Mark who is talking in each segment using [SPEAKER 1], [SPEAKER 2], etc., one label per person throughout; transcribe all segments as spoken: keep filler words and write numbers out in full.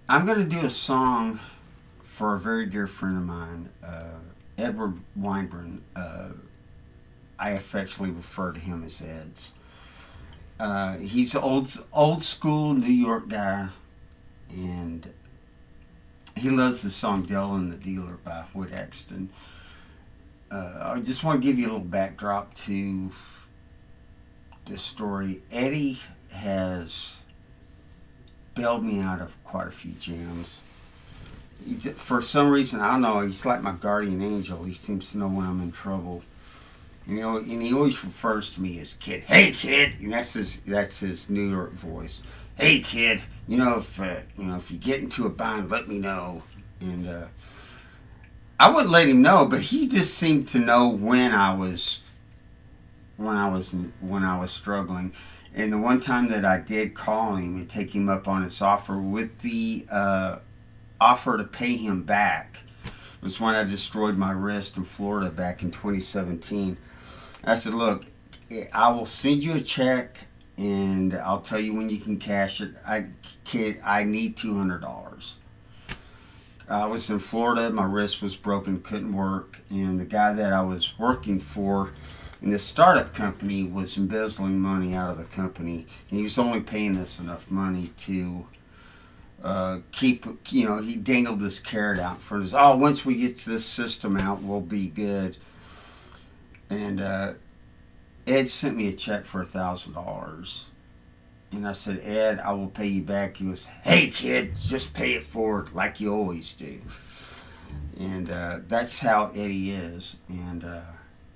[SPEAKER 1] I'm going to do a song for a very dear friend of mine, uh, Edward Weinbrand. Uh, I affectionately refer to him as Edds. Uh, he's an old, old school New York guy, and he loves the song Della and the Dealer by Wood Exton. Uh, I just want to give you a little backdrop to this story. Eddie has bailed me out of quite a few jams. He, for some reason, I don't know, he's like my guardian angel. He seems to know when I'm in trouble. You know, and he always refers to me as kid. Hey, kid, and that's his that's his New York voice. Hey, kid, you know if uh, you know if you get into a bind, let me know. And uh, I wouldn't let him know, but he just seemed to know when I was when I was when I was struggling. And the one time that I did call him and take him up on his offer with the uh, offer to pay him back was when I destroyed my wrist in Florida back in twenty seventeen. I said, look, I will send you a check and I'll tell you when you can cash it. I kid, I need two hundred dollars. I was in Florida, my wrist was broken, couldn't work, and the guy that I was working for in this startup company was embezzling money out of the company, and he was only paying us enough money to uh, keep, you know, he dangled this carrot out in front of us. Oh, once we get this system out, we'll be good. And uh, Ed sent me a check for a thousand dollars. And I said, Ed, I will pay you back. He goes, hey, kid, just pay it forward like you always do. And uh, that's how Eddie is. And, uh,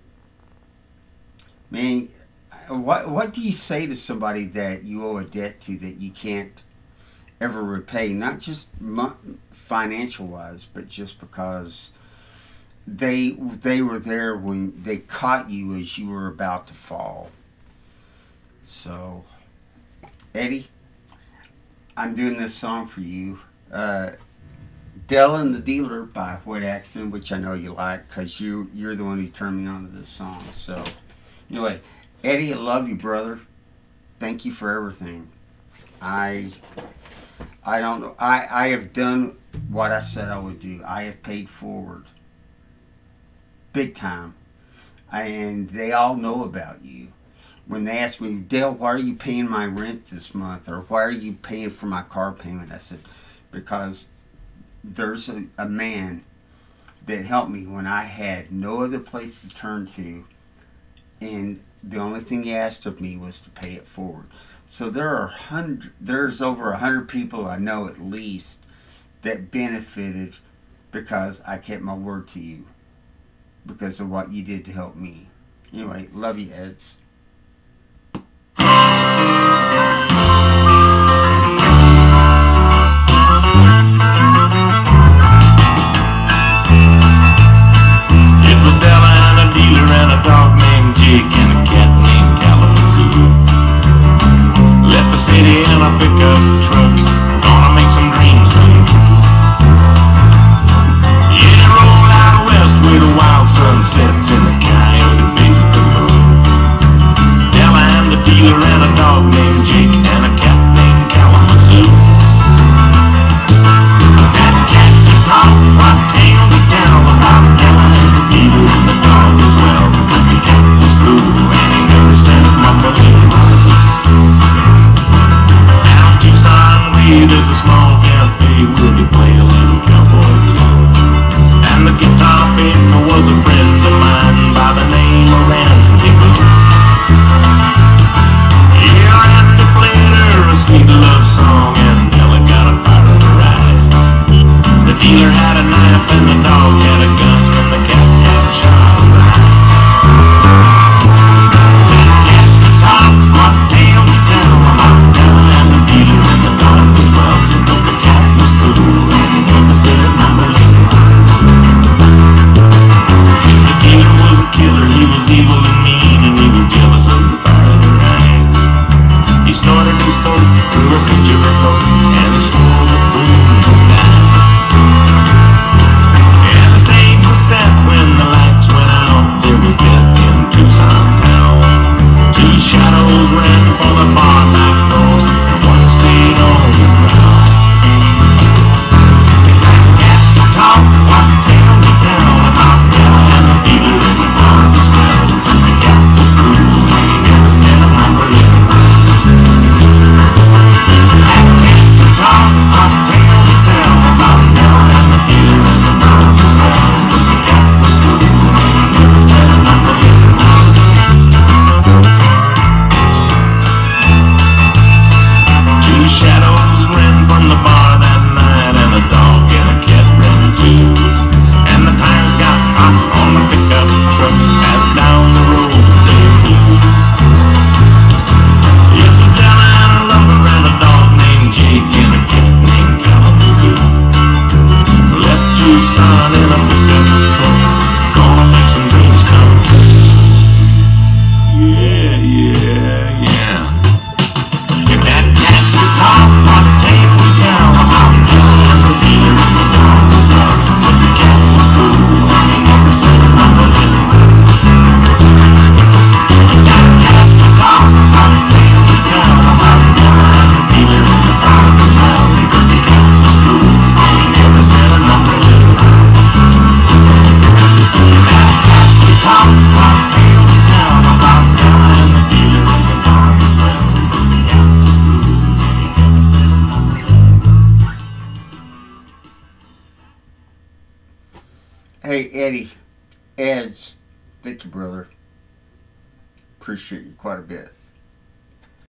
[SPEAKER 1] man, what, what do you say to somebody that you owe a debt to that you can't ever repay? Not just financial-wise, but just because they they were there when they caught you as you were about to fall. So, Eddie, I'm doing this song for you. Uh, Della and the Dealer by Wood Exton, which I know you like because you, you're the one who turned me on to this song. So, anyway, Eddie, I love you, brother. Thank you for everything. I I don't know. I, I have done what I said I would do. I have paid forward. Big time. And they all know about you. When they ask me, Dale, why are you paying my rent this month? Or why are you paying for my car payment? I said, because there's a, a man that helped me when I had no other place to turn to. And the only thing he asked of me was to pay it forward. So there are hundred, there's over a hundred people I know at least that benefited because I kept my word to you, because of what you did to help me. Anyway, love you, Edds.
[SPEAKER 2] It was Della and a dealer and a dog named Jake and a cat named Kalamazoo. Left the city in a pickup truck, gonna make some dreams come true. Yeah, they rolled out west where the wild sun sets and the coyote bays at the moon. Della and the dealer and a dog named Jake and a cat named Kalamazoo. That cat can talk, what tales to tell about Della and the dealer and the dog as well. The cat was cool and he never said a mumble. There's a small cafe where they play a little cowboy tune. And the guitar picker was a friend of mine by the name of Randy Boone. Yeah, Randy played her a sweet love song and Della got a fire in her eyes. The dealer had a knife and the dog had a gun and the cat got shot right. That cat could talk, what tales to tell about Della and the dealer and the dog.
[SPEAKER 1] Hey, Eddie, Edds, thank you, brother. Appreciate you quite a bit.